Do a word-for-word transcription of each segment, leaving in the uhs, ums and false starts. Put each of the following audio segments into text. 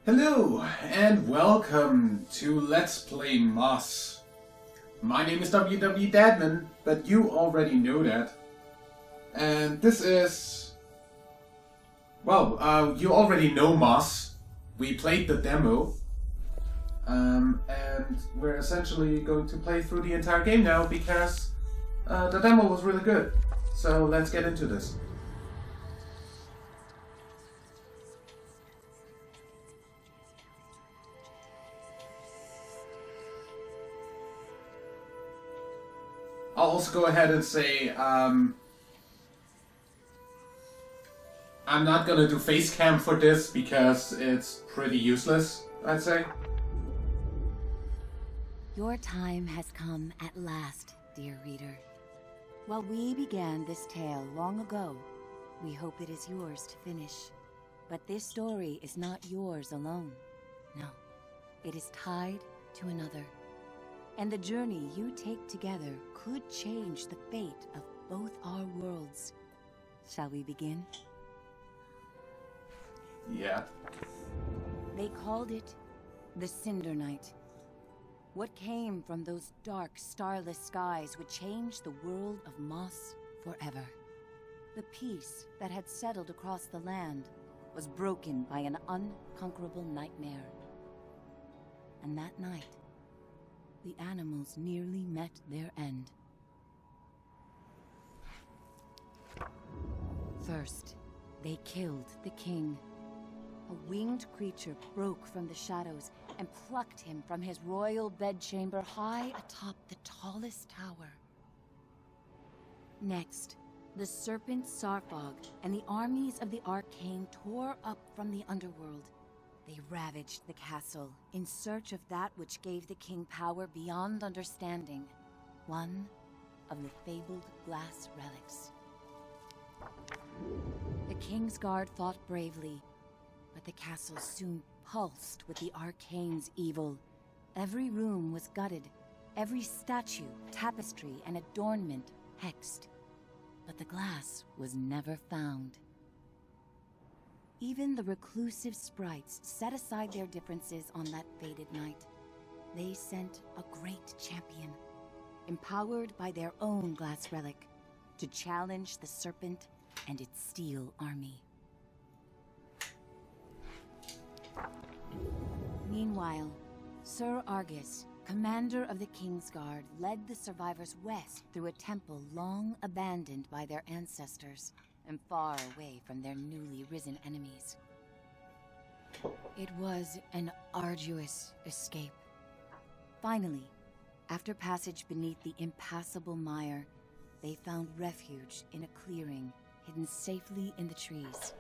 Hello and welcome to Let's Play Moss. My name is W W Dadman, but you already know that. And this is... Well, uh, you already know Moss. We played the demo. Um, and we're essentially going to play through the entire game now because uh, the demo was really good. So let's get into this. I'll also go ahead and say, um, I'm not gonna do face cam for this because it's pretty useless, I'd say. Your time has come at last, dear reader. While we began this tale long ago, we hope it is yours to finish. But this story is not yours alone. No, it is tied to another. And the journey you take together could change the fate of both our worlds. Shall we begin? Yeah. They called it the Cinder Night. What came from those dark, starless skies would change the world of Moss forever. The peace that had settled across the land was broken by an unconquerable nightmare. And that night, the animals nearly met their end. First, they killed the king. A winged creature broke from the shadows and plucked him from his royal bedchamber high atop the tallest tower. Next, the serpent Sarfog and the armies of the Arcane tore up from the underworld. They ravaged the castle in search of that which gave the king power beyond understanding. One of the fabled glass relics. The Kingsguard fought bravely, but the castle soon pulsed with the Arcane's evil. Every room was gutted, every statue, tapestry, and adornment hexed. But the glass was never found. Even the reclusive sprites set aside their differences on that fated night. They sent a great champion, empowered by their own glass relic, to challenge the serpent and its steel army. Meanwhile, Sir Argus, commander of the Kingsguard, led the survivors west through a temple long abandoned by their ancestors, and far away from their newly risen enemies. It was an arduous escape. Finally, after passage beneath the impassable mire, they found refuge in a clearing hidden safely in the trees.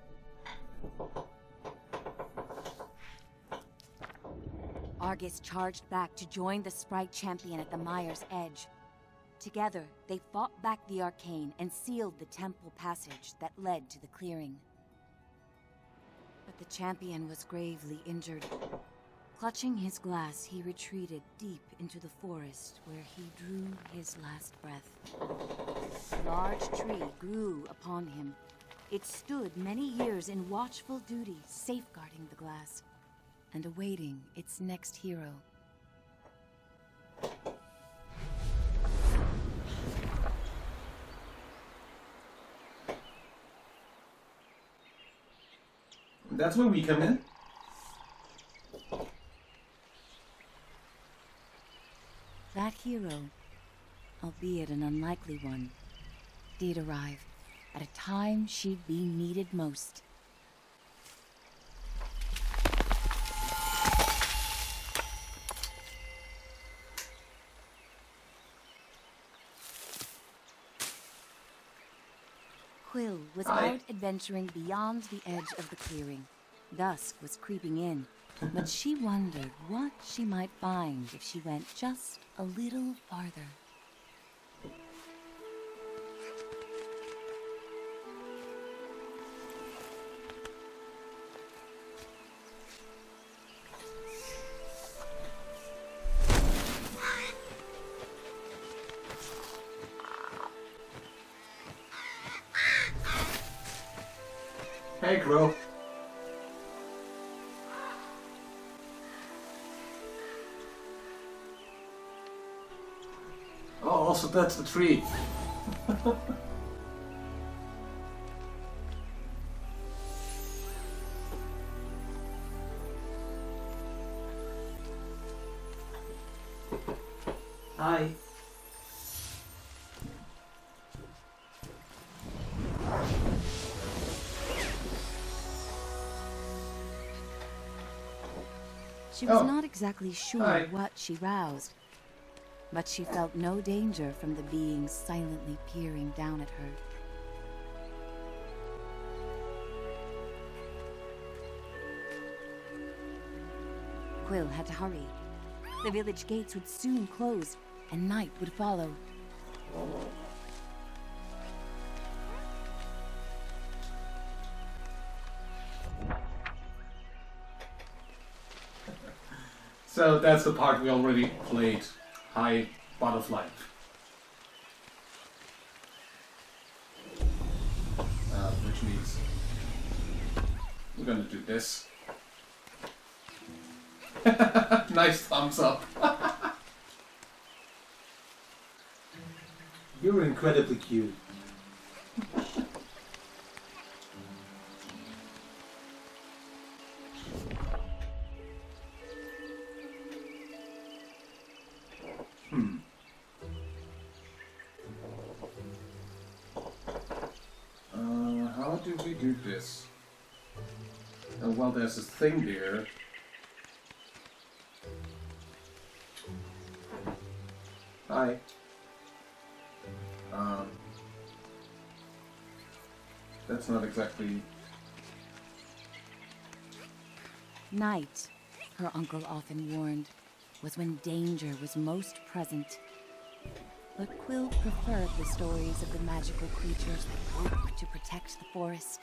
Argus charged back to join the Sprite champion at the mire's edge. Together, they fought back the Arcane and sealed the temple passage that led to the clearing. But the champion was gravely injured. Clutching his glass, he retreated deep into the forest where he drew his last breath. A large tree grew upon him. It stood many years in watchful duty, safeguarding the glass and awaiting its next hero. That's when we come in. That hero, albeit an unlikely one, did arrive at a time she'd be needed most. Quill was Hi. out adventuring beyond the edge of the clearing. Dusk was creeping in, but she wondered what she might find if she went just a little farther. Hey, Crow. also that's the tree. Hi. She was Oh. not exactly sure Hi. what she roused, but she felt no danger from the beings silently peering down at her. Quill had to hurry. The village gates would soon close, and night would follow. So that's the part we already played. High butterfly. Uh, which means we're gonna do this. Nice thumbs up. You're incredibly cute. Hmm. Uh, how do we do this? Oh, well, there's this thing there. Hi. Um, that's not exactly... Night, her uncle often warned, was when danger was most present. But Quill preferred the stories of the magical creatures that work to protect the forest.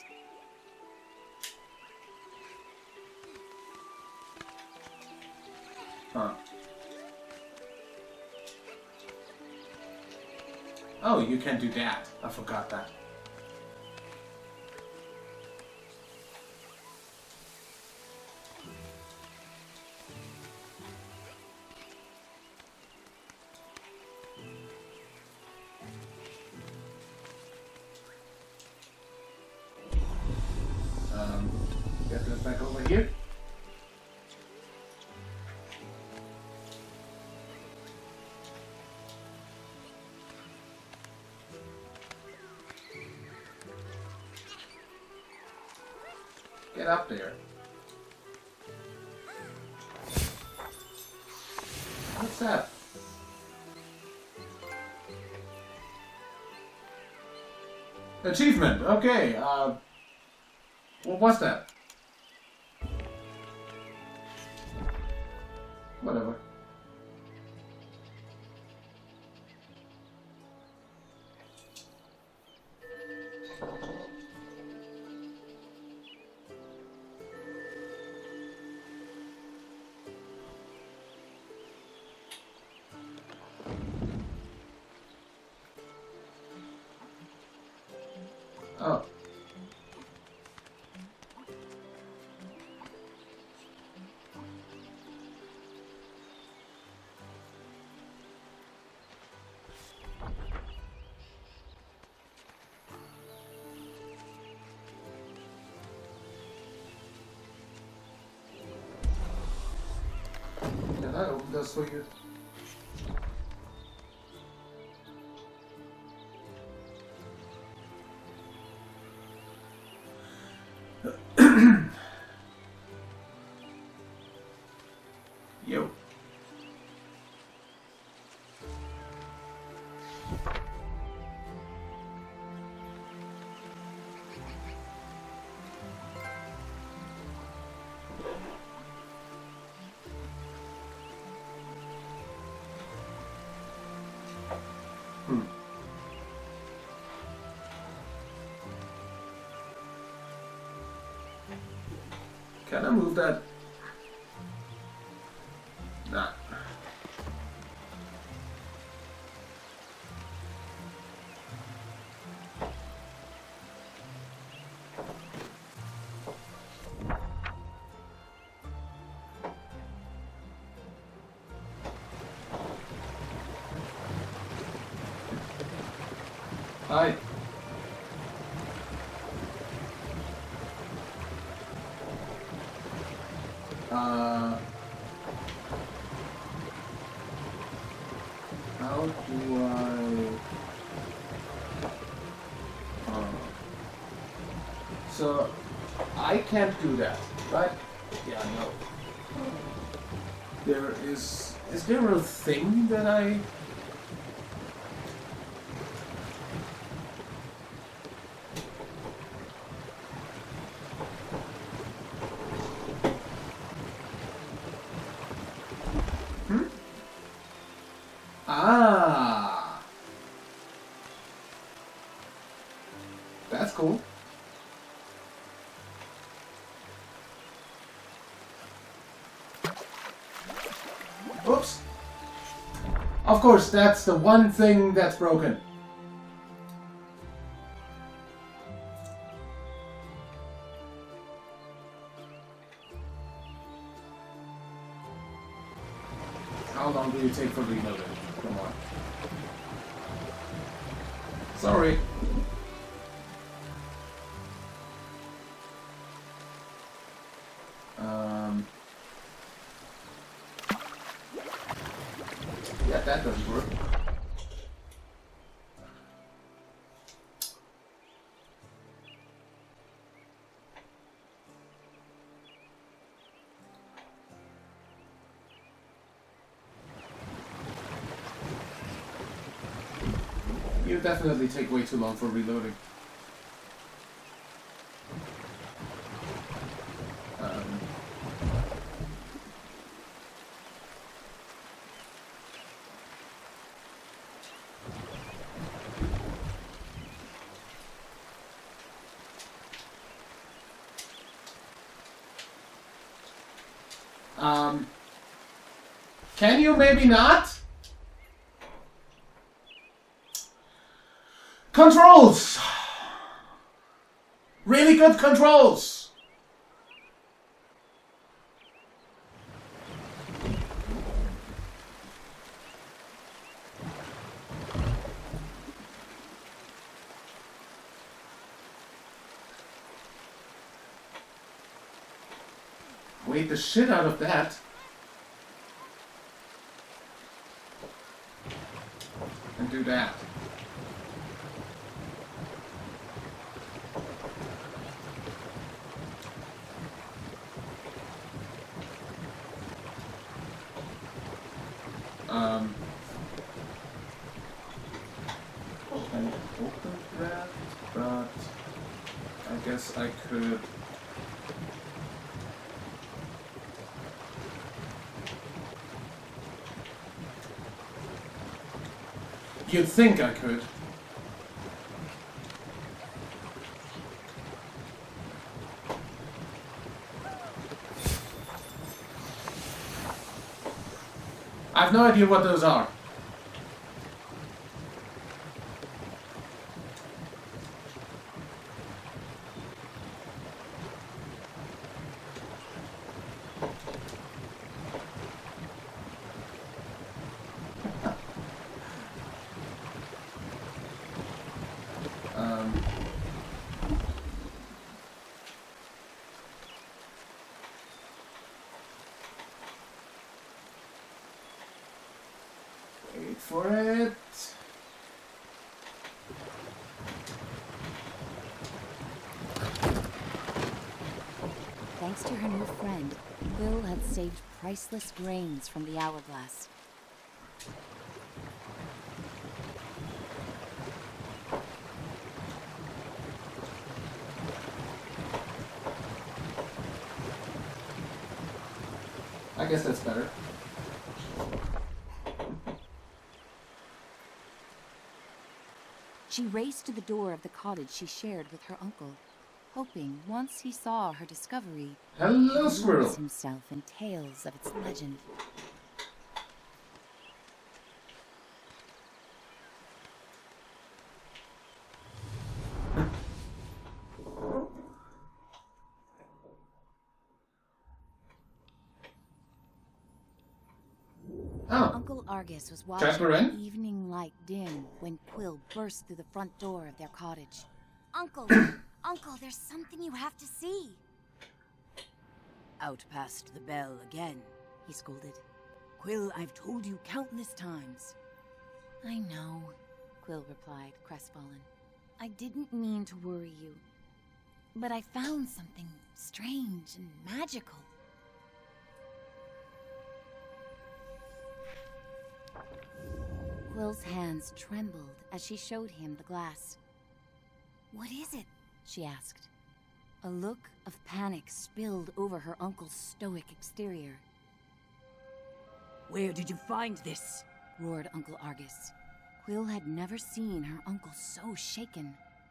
Huh. Oh, you can do that. I forgot that. Um, get that back over here. Get up there. What's that? Achievement. Okay. Uh, what was that? Whatever. Oh. Can I open this for you? Yo. Hmm. Can I move that? Nah. Hi. Uh, how do I? Uh, so I can't do that, right? Yeah, no. There is. Is there a thing that I? Ah, that's cool. Oops. Of course, that's the one thing that's broken. How long do you take for reloading? Come on. Sorry. Um. Yeah, that doesn't work. You definitely take way too long for reloading. Um, um, can you maybe not? Controls! Really good controls! Wait the shit out of that. And do that. Um, I opened that, but I guess I could. You'd think I could. I have no idea what those are. um, wait for it. Thanks to her new friend, Quill had saved priceless grains from the hourglass. I guess that's better. She raced to the door of the cottage she shared with her uncle, hoping once he saw her discovery, Hello, he'd squirrel. lose himself in tales of its legend. Oh. Uncle Argus was watching Jasper the in? evening light dim when Quill burst through the front door of their cottage. Uncle! Uncle, there's something you have to see! Out past the bell again, He scolded. Quill, I've told you countless times. I know, Quill replied, crestfallen. I didn't mean to worry you. But I found something strange and magical. Quill's hands trembled as she showed him the glass. What is it? She asked. A look of panic spilled over her uncle's stoic exterior. Where did you find this? Roared Uncle Argus. Quill had never seen her uncle so shaken.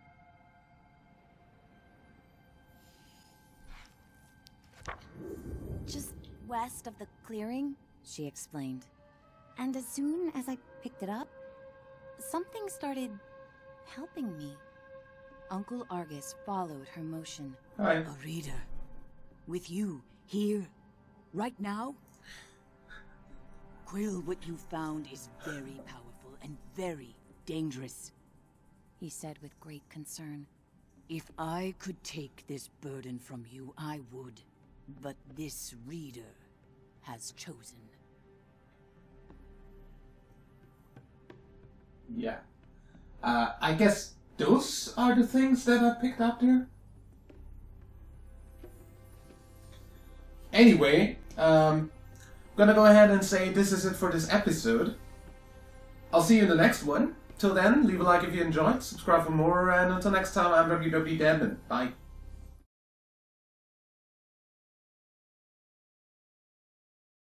Just west of the clearing, she explained. And as soon as I picked it up, something started helping me. Uncle Argus followed her motion. Hi. A reader. With you, here, right now? Quill, what you found is very powerful and very dangerous, He said with great concern. If I could take this burden from you, I would. But this reader has chosen. Yeah. Uh, I guess those are the things that I picked up there? Anyway, um, gonna go ahead and say this is it for this episode. I'll see you in the next one. Till then, leave a like if you enjoyed, subscribe for more, and until next time, I'm W W Deadman. Bye.